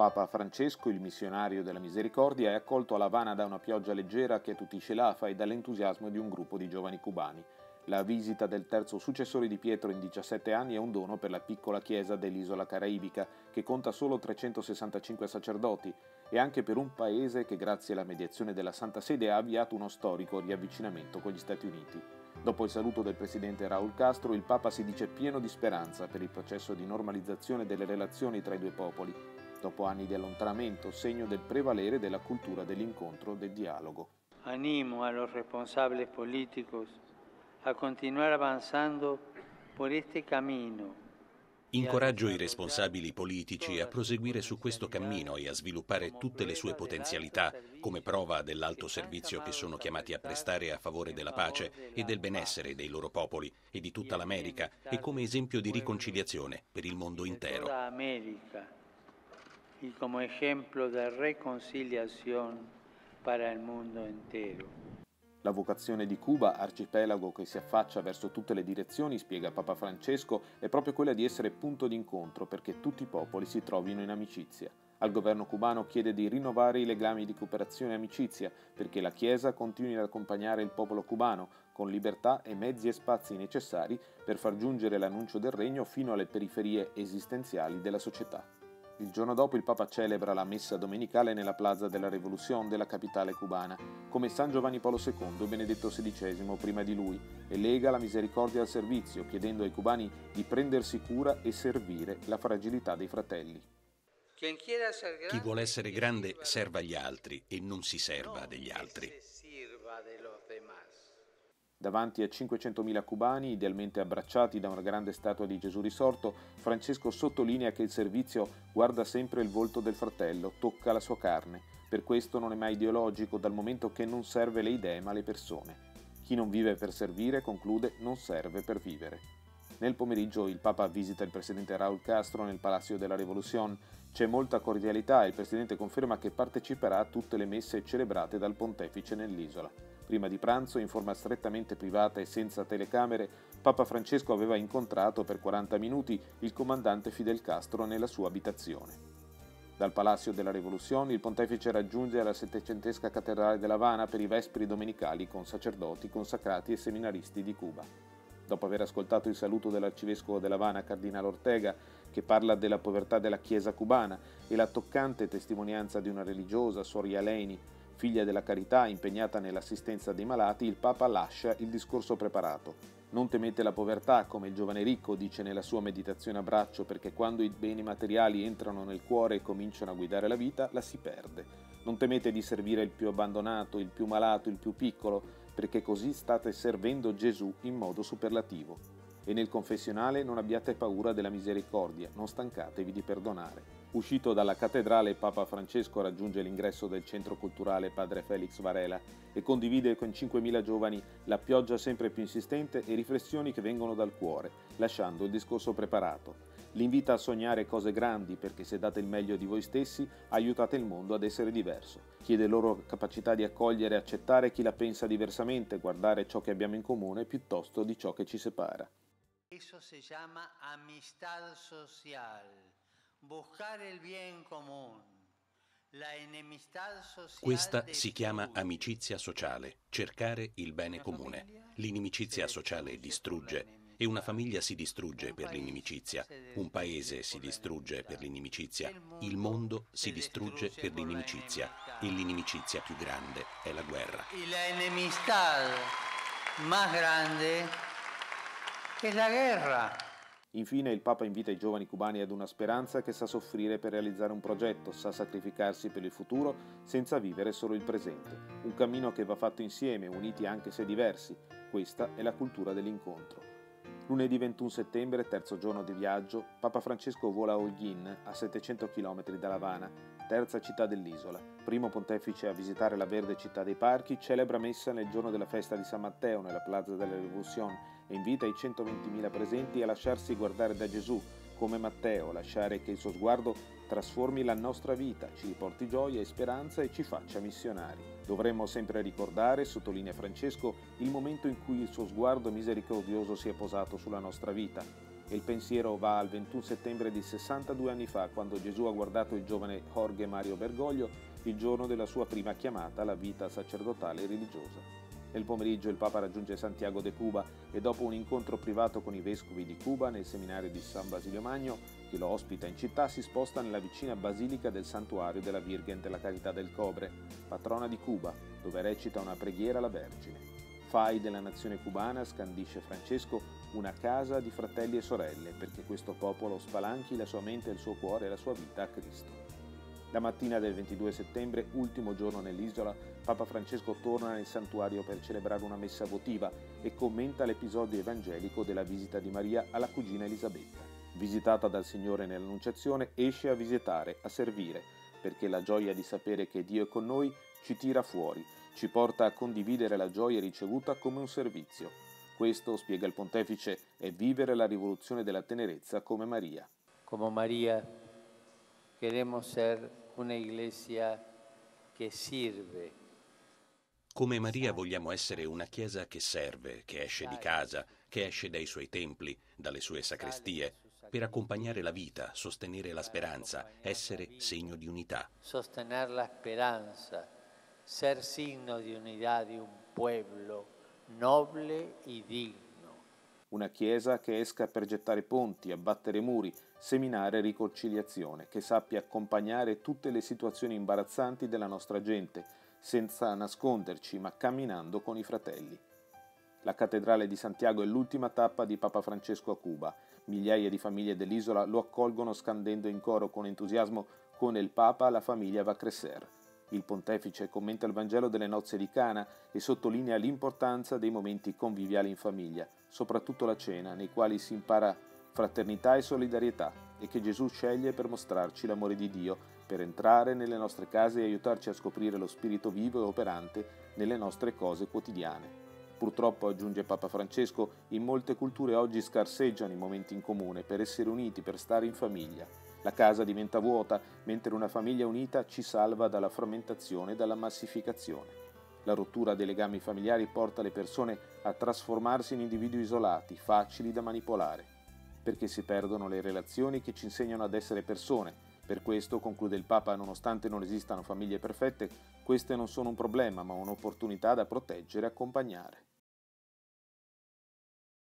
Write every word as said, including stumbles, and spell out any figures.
Papa Francesco, il missionario della misericordia, è accolto a La Habana da una pioggia leggera che attutisce l'afa e dall'entusiasmo di un gruppo di giovani cubani. La visita del terzo successore di Pietro in diciassette anni è un dono per la piccola chiesa dell'isola caraibica, che conta solo trecentosessantacinque sacerdoti, e anche per un paese che grazie alla mediazione della Santa Sede ha avviato uno storico riavvicinamento con gli Stati Uniti. Dopo il saluto del presidente Raúl Castro, il Papa si dice pieno di speranza per il processo di normalizzazione delle relazioni tra i due popoli, dopo anni di allontanamento, segno del prevalere della cultura dell'incontro, del dialogo. Animo a los responsables políticos a continuar avanzando por este camino. Incoraggio i responsabili politici a proseguire su questo cammino e a sviluppare tutte le sue potenzialità come prova dell'alto servizio che sono chiamati a prestare a favore della pace e del benessere dei loro popoli e di tutta l'America e come esempio di riconciliazione per il mondo intero. Y como ejemplo de reconciliación para el mundo entero. La vocazione di Cuba, arcipelago che si affaccia verso tutte le direzioni, spiega Papa Francesco, è proprio quella di essere punto d'incontro perché tutti i popoli si trovino in amicizia. Al governo cubano chiede di rinnovare i legami di cooperazione e amicizia perché la Chiesa continui ad accompagnare il popolo cubano con libertà e mezzi e spazi necessari per far giungere l'annuncio del regno fino alle periferie esistenziali della società. Il giorno dopo il Papa celebra la messa domenicale nella Plaza della Revolución della capitale cubana, come San Giovanni Paolo secondo e Benedetto sedicesimo prima di lui, e lega la misericordia al servizio, chiedendo ai cubani di prendersi cura e servire la fragilità dei fratelli. Chi vuole essere grande serva agli altri e non si serva degli altri. Davanti a cinquecentomila cubani, idealmente abbracciati da una grande statua di Gesù risorto, Francesco sottolinea che il servizio guarda sempre il volto del fratello, tocca la sua carne. Per questo non è mai ideologico, dal momento che non serve le idee ma le persone. Chi non vive per servire, conclude, non serve per vivere. Nel pomeriggio il Papa visita il presidente Raúl Castro nel Palacio della Revolución. C'è molta cordialità e il presidente conferma che parteciperà a tutte le messe celebrate dal pontefice nell'isola. Prima di pranzo, in forma strettamente privata e senza telecamere, Papa Francesco aveva incontrato per quaranta minuti il comandante Fidel Castro nella sua abitazione. Dal Palacio della Revolución il pontefice raggiunge la settecentesca cattedrale della Habana per i vespri domenicali con sacerdoti, consacrati e seminaristi di Cuba. Dopo aver ascoltato il saluto dell'arcivescovo della Habana, Cardinale Ortega, che parla della povertà della Chiesa cubana e la toccante testimonianza di una religiosa, Sor Yaleini, figlia della carità impegnata nell'assistenza dei malati, il Papa lascia il discorso preparato. Non temete la povertà, come il giovane ricco dice nella sua meditazione a braccio, perché quando i beni materiali entrano nel cuore e cominciano a guidare la vita, la si perde. Non temete di servire il più abbandonato, il più malato, il più piccolo, perché così state servendo Gesù in modo superlativo. E nel confessionale non abbiate paura della misericordia, non stancatevi di perdonare. Uscito dalla cattedrale, Papa Francesco raggiunge l'ingresso del centro culturale Padre Felix Varela e condivide con cinquemila giovani la pioggia sempre più insistente e riflessioni che vengono dal cuore, lasciando il discorso preparato. Li invita a sognare cose grandi perché se date il meglio di voi stessi, aiutate il mondo ad essere diverso. Chiede loro capacità di accogliere e accettare chi la pensa diversamente, guardare ciò che abbiamo in comune piuttosto di ciò che ci separa. Eso se llama amistad social, buscar el bien común. La enemistad sociale. Questa si chiama amicizia sociale, cercare il bene comune. L'inimicizia sociale distrugge e una famiglia si distrugge per l'inimicizia, un paese si distrugge per l'inimicizia, il mondo si distrugge per l'inimicizia e l'inimicizia più grande è la guerra. E la enemistad más grande è la guerra. Infine il Papa invita i giovani cubani ad una speranza che sa soffrire per realizzare un progetto, sa sacrificarsi per il futuro senza vivere solo il presente. Un cammino che va fatto insieme, uniti anche se diversi. Questa è la cultura dell'incontro. Lunedì ventuno settembre, terzo giorno di viaggio, Papa Francesco vola a Holguín, a settecento chilometri da La Habana, terza città dell'isola. Primo pontefice a visitare la verde città dei parchi, celebra messa nel giorno della festa di San Matteo nella Plaza della Revolución e invita i centoventimila presenti a lasciarsi guardare da Gesù, come Matteo, lasciare che il suo sguardo trasformi la nostra vita, ci riporti gioia e speranza e ci faccia missionari. Dovremmo sempre ricordare, sottolinea Francesco, il momento in cui il suo sguardo misericordioso si è posato sulla nostra vita. E il pensiero va al ventuno settembre di sessantadue anni fa, quando Gesù ha guardato il giovane Jorge Mario Bergoglio il giorno della sua prima chiamata alla vita sacerdotale e religiosa. Nel pomeriggio il Papa raggiunge Santiago de Cuba e dopo un incontro privato con i vescovi di Cuba nel seminario di San Basilio Magno, che lo ospita in città, si sposta nella vicina basilica del santuario della Virgen della Carità del Cobre, patrona di Cuba, dove recita una preghiera alla Vergine. Fai della nazione cubana, scandisce Francesco, una casa di fratelli e sorelle, perché questo popolo spalanchi la sua mente, il suo cuore e la sua vita a Cristo. La mattina del ventidue settembre, ultimo giorno nell'isola, Papa Francesco torna nel santuario per celebrare una messa votiva e commenta l'episodio evangelico della visita di Maria alla cugina Elisabetta. Visitata dal Signore nell'Annunciazione, esce a visitare, a servire, perché la gioia di sapere che Dio è con noi ci tira fuori, ci porta a condividere la gioia ricevuta come un servizio. Questo, spiega il Pontefice, è vivere la rivoluzione della tenerezza come Maria. Come Maria, queremos ser una iglesia che sirve. Come Maria vogliamo essere una chiesa che serve, che esce di casa, che esce dai suoi templi, dalle sue sacrestie, per accompagnare la vita, sostenere la speranza, essere segno di unità. Sostenere la speranza, ser signo di unità di un pueblo nobile e digno. Una chiesa che esca per gettare ponti, abbattere muri, seminare riconciliazione, che sappia accompagnare tutte le situazioni imbarazzanti della nostra gente, senza nasconderci, ma camminando con i fratelli. La cattedrale di Santiago è l'ultima tappa di Papa Francesco a Cuba. Migliaia di famiglie dell'isola lo accolgono scandendo in coro con entusiasmo: con il Papa la famiglia va a crescer. Il Pontefice commenta il Vangelo delle nozze di Cana e sottolinea l'importanza dei momenti conviviali in famiglia, soprattutto la cena, nei quali si impara fraternità e solidarietà, e che Gesù sceglie per mostrarci l'amore di Dio, per entrare nelle nostre case e aiutarci a scoprire lo Spirito vivo e operante nelle nostre cose quotidiane. Purtroppo, aggiunge Papa Francesco, in molte culture oggi scarseggiano i momenti in comune per essere uniti, per stare in famiglia. La casa diventa vuota, mentre una famiglia unita ci salva dalla frammentazione e dalla massificazione. La rottura dei legami familiari porta le persone a trasformarsi in individui isolati, facili da manipolare, perché si perdono le relazioni che ci insegnano ad essere persone. Per questo, conclude il Papa, nonostante non esistano famiglie perfette, queste non sono un problema, ma un'opportunità da proteggere e accompagnare.